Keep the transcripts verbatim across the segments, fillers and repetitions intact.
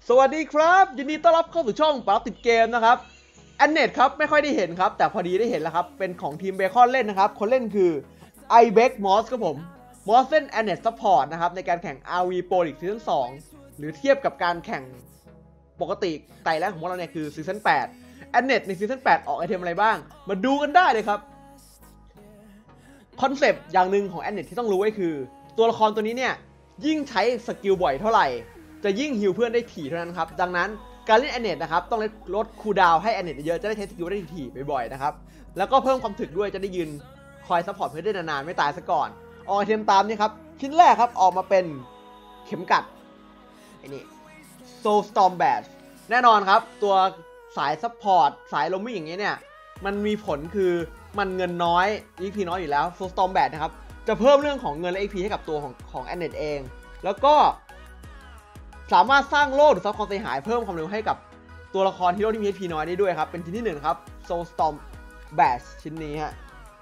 สวัสดีครับยินดีต้อนรับเข้าสู่ช่องปั๊บติดเกมนะครับแอนเนตครับไม่ค่อยได้เห็นครับแต่พอดีได้เห็นแล้วครับเป็นของทีมเบคอนเล่นนะครับคนเล่นคือไอเบคมอสครับผมมอสเล่นแอนเนตซัพพอร์ตนะครับในการแข่ง อาร์ วี Pro League ซีซั่นสองหรือเทียบกับการแข่งปกติไต่แรกของพวกเราเนี่ยคือซีซั่นแปดแอนเนตในซีซั่นแปดออกไอเทมอะไรบ้างมาดูกันได้เลยครับคอนเซปต์อย่างหนึ่งของแอนเนตที่ต้องรู้ไว้คือตัวละครตัวนี้เนี่ยยิ่งใช้สกิลบ่อยเท่าไหร่จะยิ่งฮิลเพื่อนได้ถี่เท่านั้นครับดังนั้นการเล่นแอนเนตนะครับต้องลดคูลดาวน์ให้แอนเนตเยอะจะได้ใช้สกิลได้ถี่บ่อยๆนะครับแล้วก็เพิ่มความถึกด้วยจะได้ยืนคอยซัพพอร์ตเพื่อนได้นานๆไม่ตายซะก่อนออกไอเทมตามนี้ครับชิ้นแรกครับออกมาเป็นเข็มกัดไอ้นี่ Soul Storm Badge แน่นอนครับตัวสายซัพพอร์ตสายลมวิ่งอย่างเงี้ยเนี่ยมันมีผลคือมันเงินน้อย อี พี น้อยอยู่แล้ว Soul Storm Badge นะครับจะเพิ่มเรื่องของเงินและ อี พี ให้กับตัวของของแอนเนตเองแล้วก็สามารถสร้างโล่หรือซับความเสียหายเพิ่มความเร็วให้กับตัวละครฮีโร่ที่มี เอช พี น้อยได้ด้วยครับเป็นชิ้นที่หนึ่งครับ Soul Storm Badge ชิ้นนี้ฮะ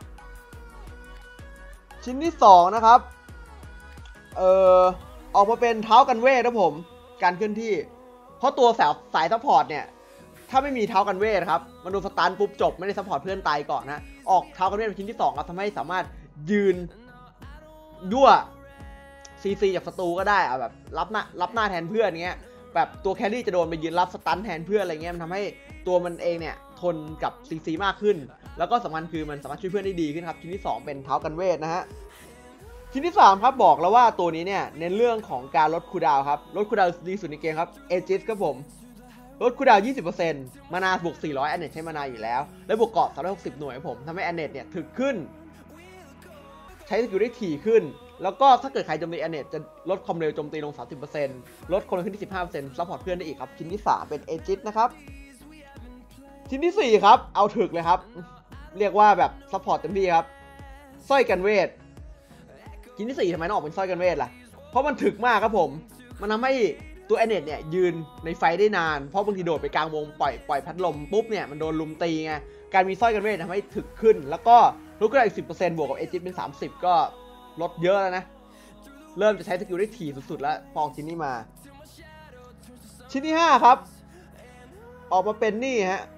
ชิ้นที่สองนะครับเอ่อออกมาเป็นเท้ากันเวทครับผมการเคลื่อนที่เพราะตัวสายสายซัพพอร์ตเนี่ยถ้าไม่มีเท้ากันเวทครับมันโดนสตันปุ๊บจบไม่ได้ซัพพอร์ตเพื่อนตายก่อนนะออกเท้ากันเวทเป็นชิ้นที่สองครับทำให้สามารถยืนยั่วซีซีจากศัตรูก็ได้อะแบบรับหน้ารับหน้าแทนเพื่อนเงี้ยแบบตัวแครี่จะโดนไปยืนรับสตันแทนเพื่อนอะไรเงี้ยมันทำให้ตัวมันเองเนี่ยทนกับซีซีมากขึ้นแล้วก็สำคัญคือมันสามารถช่วยเพื่อนได้ดีขึ้นครับชิ้นที่สองเป็นเท้ากันเวทนะฮะชิ้นที่สามครับบอกแล้วว่าตัวนี้เนี่ยเน้นเรื่องของการลดคูลดาวน์ครับลดคูลดาวน์ดีสุดในเกมครับเอจิสครับผมลดคูลดาวน์ ยี่สิบเปอร์เซ็นต์ มานาบวกสี่ร้อยแอนเนตใช้มานาอยู่แล้วและบวกเกาะสามร้อยหกสิบหน่วยครับผมทำให้แอนเนตเนี่ยถึกขึ้นใช้สกิลได้ถี่ขึ้นแล้วก็ถ้าเกิดใครโจมตีแอนเนตจะลดความเร็วโจมตีลง สามสิบเปอร์เซ็นต์ ลดความเร็วขึ้นที่ สิบห้าเปอร์เซ็นต์ ซัพพอร์ตเพื่อนได้อีกครับชิ้นที่สามเป็นเอจิสนะครับชิ้นที่สี่ครับเอาถึกเลยครับเรียกว่าแบบซัพพอร์ตเต็มที่ครับสร้อยกันเวทชิ้นที่สี่ทำไมต้องออกเป็นสร้อยกันเวทล่ะเพราะมันถึกมากครับผมมันทำให้ตัวแอนเนตเนี่ยยืนในไฟได้นานเพราะบางทีโดดไปกลางวงปล่อยปล่อยพัดลมปุ๊บเนี่ยมันโดนลุมตีไงการมีสร้อยกันเวททำให้ถึกขึ้นแล้วก็ลดก็ได้อีก สิบเปอร์เซ็นต์ บวกกับเอจิสเป็นสามสิบก็ลดเยอะแล้วนะเริ่มจะใช้สกิลได้ถี่สุดๆแล้วฟองชิ้นนี้มาชิ้นที่ห้าครับออกมาเป็นนี่ฮะ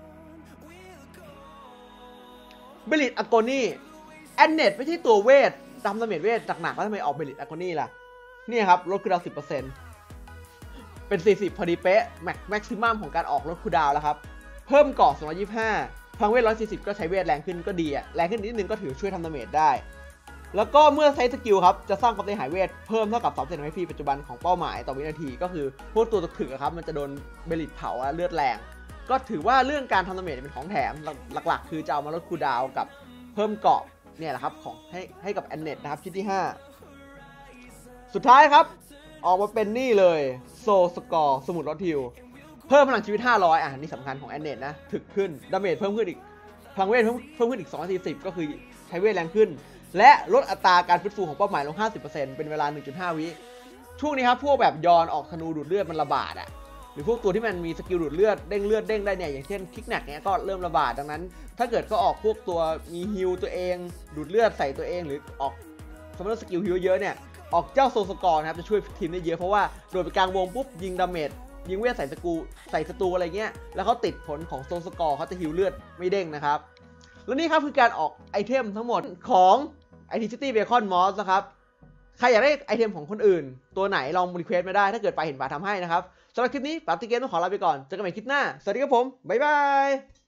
เบลิตอะโกนี่แอนเนตไม่ใช่ตัวเวทดำดาเมจเวทหนักๆแล้วทำไมออกเบลิตอะโกนี่ล่ะนี่ครับลดคูลดาวน์ สิบเปอร์เซ็นต์ เป็นสี่สิบพอดีเป๊ะแม็กแม็กซิมัมของการออกลดคูลดาวน์แล้วครับเพิ่มเกาะสองร้อยยี่สิบห้าพลังเวทหนึ่งร้อยสี่สิบก็ใช้เวทแรงขึ้นก็ดีอะแรงขึ้นนิดนึงก็ถือช่วยทำดาเมจได้แล้วก็เมื่อใช้สกิลครับจะสร้างความเสียหายเวทเพิ่มเท่ากับ สองเปอร์เซ็นต์ ของ เอ พี ปัจจุบันของเป้าหมายต่อวินาทีก็คือพวกตัวถึกๆครับมันจะโดนเบลิตเผาเลือดแรงก็ถือว่าเรื่องการทำดาเมจเป็นของแถมหลักๆคือจะเอามาลดคูลดาวน์กับเพิ่มเกาะเนี่ยแหละครับของให้ให้กับแอนเนตนะครับชิ้นที่ห้าสุดท้ายครับออกมาเป็นนี่เลยโซสกอร์สมุดลดฮิลเพิ่มพลังชีวิตห้าร้อยอ่ะนี่สำคัญของแอนเนตนะถึกขึ้นดาเมจเพิ่มขึ้นอีกพลังเวทเพิ่มเพิ่มขึ้นอีกสองร้อยสี่สิบก็คือใช้เวทแรงขึ้นและลดอัตราการฟื้นฟูของเป้าหมายลง ห้าสิบเปอร์เซ็นต์ เป็นเวลา หนึ่งจุดห้า วิช่วงนี้ครับพวกแบบยอนออกธนูดูดเลือดมันระบาดอ่ะหรือพวกตัวที่มันมีสกิลดูดเลือดเด้งเลือดเด้งได้เนี่ยอย่างเช่นคิกแนกเนี้ยก็เริ่มระบาดดังนั้นถ้าเกิดก็ออกพวกตัวมีฮิลตัวเองดูดเลือดใส่ตัวเองหรือออกสมมติสกิลฮิลเยอะเนี่ยออกเจ้าโซสกอร์นะครับจะช่วยทีมได้เยอะเพราะว่าโดดไปกลางวงปุ๊บยิงดาเมจยิงเวทใส่สกูใส่ศัตรูอะไรเงี้ยแล้วเขาติดผลของโซสกอร์เขาจะฮิลเลือดไม่เด้งนะครับและนี่ครับคือการออกไอเทมทั้งหมดของไอทีซิตี้เบคอนมอสนะครับใครอยากได้ไอเทมของคนอื่นตัวไหนลองรีเควสต์มาได้ถ้าเกิดไปเห็นป่าทำให้นะครับสำหรับคลิปนี้ปาร์ตี้เกมต้องขอลาไปก่อนเจอกันใหม่คลิปหน้าสวัสดีครับผมบ๊ายบาย